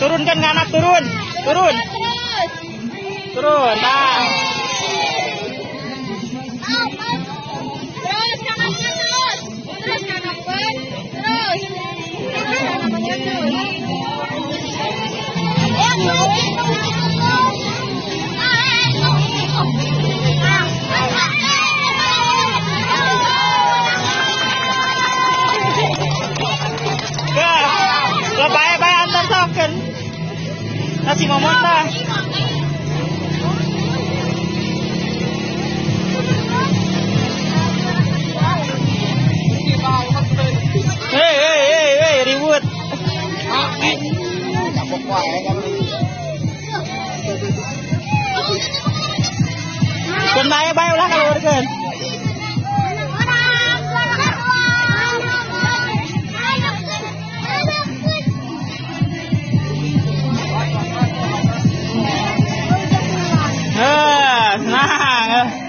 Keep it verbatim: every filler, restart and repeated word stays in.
turunkan ke anak, turun, turun, turun, nah. Terus kanannya terus, terus kanan pun, terus, namanya terus. Lebay-bay antar token. Nasi momon dah. Hei, hei, hei, hei, ribut. Kan baik-baik ulah kalau urgen. Eh, nah.